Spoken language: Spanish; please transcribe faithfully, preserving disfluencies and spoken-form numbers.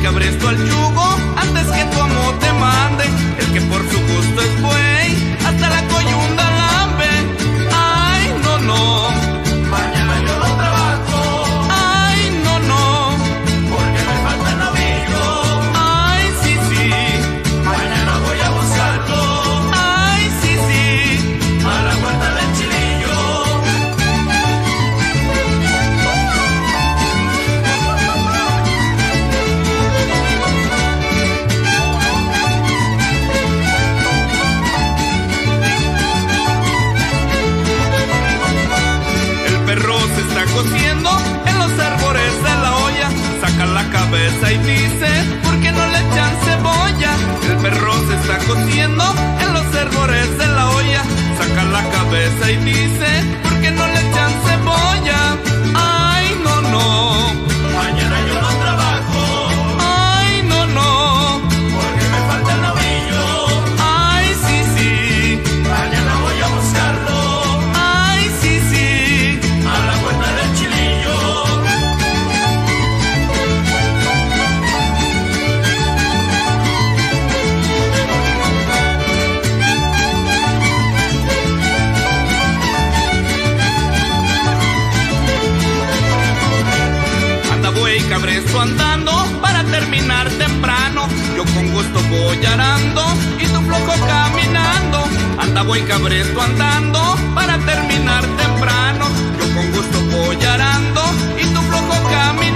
cabresto al yugo antes que tu amo te mande. El que por su gusto es buey, hasta la coyunda lambe. Ay, no, no, Mañana yo no trabajo, ay, no, no, porque me falta el novillo. ay, sí, sí, Mañana voy a buscarlo ay, sí, sí. a la huerta del chilillo. El perro se está cociendo en los árboles de la olla. Saca la cabeza y dice, ¿por qué no le echan cebolla? El perro se está cociendo en los árboles de la olla. Saca la cabeza y dice, ¿por qué no le echan cebolla? Ay, no, no, Mañana yo no trabajo, ay, no, no, porque me falta el novillo. ay, sí, sí, Mañana voy a buscarlo ay, sí, sí. a la huerta del chilillo. Anda buey cabresto andando para terminar temprano. Yo con gusto voy arando y tú flojo caminando. Anda buey cabresto andando para terminar temprano. Yo con gusto voy arando y tú flojo caminando.